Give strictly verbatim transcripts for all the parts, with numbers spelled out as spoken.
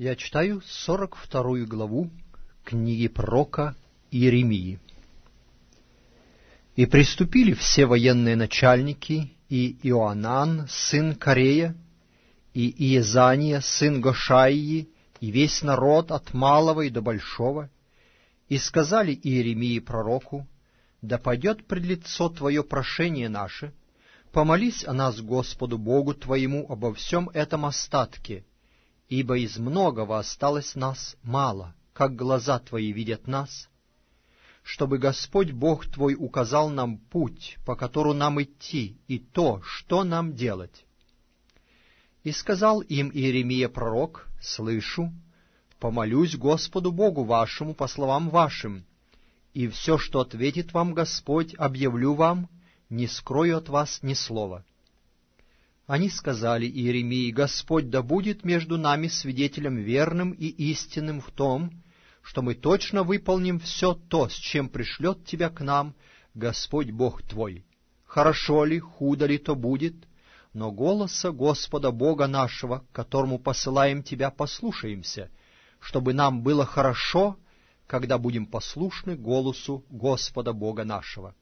Я читаю сорок вторую главу книги пророка Иеремии. «И приступили все военные начальники, и Иоанан, сын Карея, и Иезания, сын Гошаии, и весь народ от малого и до большого, и сказали Иеремии пророку: да пойдет пред лицо Твое прошение наше, помолись о нас Господу Богу Твоему обо всем этом остатке, ибо из многого осталось нас мало, как глаза Твои видят нас, чтобы Господь Бог Твой указал нам путь, по которому нам идти, и то, что нам делать. И сказал им Иеремия пророк: слышу, помолюсь Господу Богу вашему по словам вашим, и все, что ответит вам Господь, объявлю вам, не скрою от вас ни слова. Они сказали Иеремии: Господь да будет между нами свидетелем верным и истинным в том, что мы точно выполним все то, с чем пришлет тебя к нам Господь Бог твой. Хорошо ли, худо ли то будет, но голоса Господа Бога нашего, к которому посылаем тебя, послушаемся, чтобы нам было хорошо, когда будем послушны голосу Господа Бога нашего».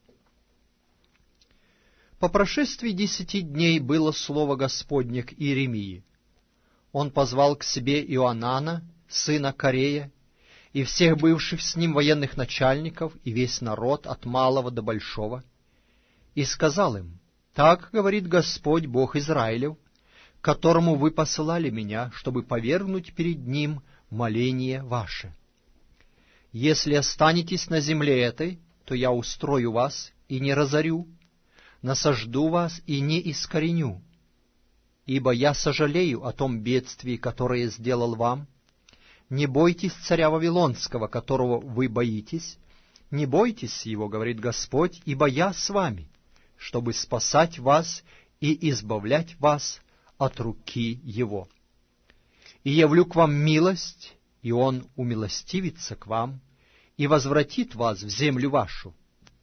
По прошествии десяти дней было слово Господне к Иеремии. Он позвал к себе Иоанана, сына Карея, и всех бывших с ним военных начальников, и весь народ от малого до большого, и сказал им: «Так говорит Господь Бог Израилев, к которому вы посылали меня, чтобы повергнуть перед Ним моление ваше. Если останетесь на земле этой, то я устрою вас и не разорю, насажду вас и не искореню, ибо я сожалею о том бедствии, которое сделал вам. Не бойтесь царя Вавилонского, которого вы боитесь, не бойтесь его, говорит Господь, ибо я с вами, чтобы спасать вас и избавлять вас от руки его. И явлю к вам милость, и он умилостивится к вам и возвратит вас в землю вашу.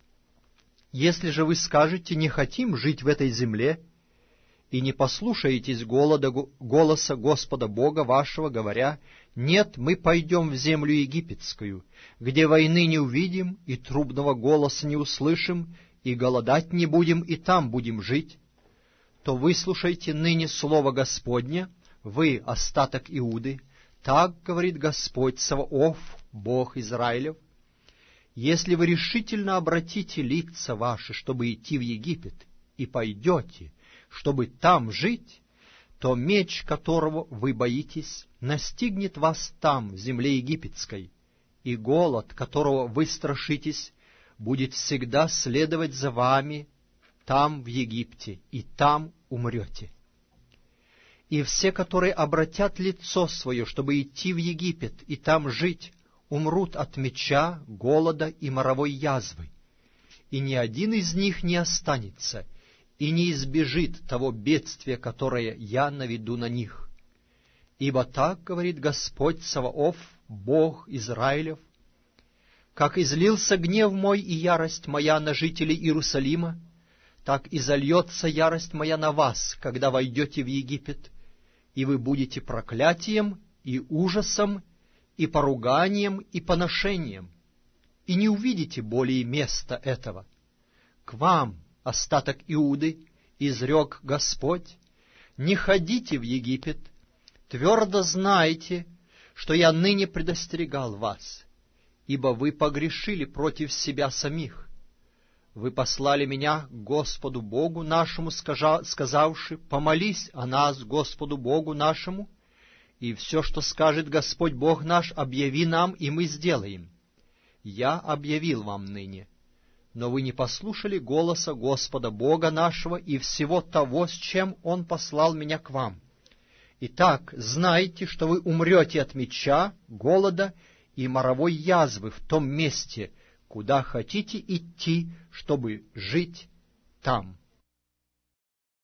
Если же вы скажете: не хотим жить в этой земле, и не послушаетесь голода, голоса Господа Бога вашего, говоря: нет, мы пойдем в землю египетскую, где войны не увидим, и трубного голоса не услышим, и голодать не будем, и там будем жить, то выслушайте ныне слово Господне, вы, остаток Иуды, так говорит Господь Саваоф, Бог Израилев: если вы решительно обратите лица ваши, чтобы идти в Египет, и пойдете, чтобы там жить, то меч, которого вы боитесь, настигнет вас там, в земле египетской, и голод, которого вы страшитесь, будет всегда следовать за вами там, в Египте, и там умрете. И все, которые обратят лицо свое, чтобы идти в Египет и там жить, умрут от меча, голода и моровой язвы, и ни один из них не останется и не избежит того бедствия, которое я наведу на них. Ибо так говорит Господь Саваоф, Бог Израилев: как излился гнев мой и ярость моя на жителей Иерусалима, так и зальется ярость моя на вас, когда войдете в Египет, и вы будете проклятием и ужасом, и поруганием, и поношением, и не увидите более места этого. К вам, остаток Иуды, изрек Господь: не ходите в Египет, твердо знайте, что я ныне предостерегал вас, ибо вы погрешили против себя самих. Вы послали меня к Господу Богу нашему, сказавши: помолись о нас Господу Богу нашему, и все, что скажет Господь Бог наш, объяви нам, и мы сделаем. Я объявил вам ныне, но вы не послушали голоса Господа Бога нашего и всего того, с чем Он послал меня к вам. Итак, знайте, что вы умрете от меча, голода и моровой язвы в том месте, куда хотите идти, чтобы жить там».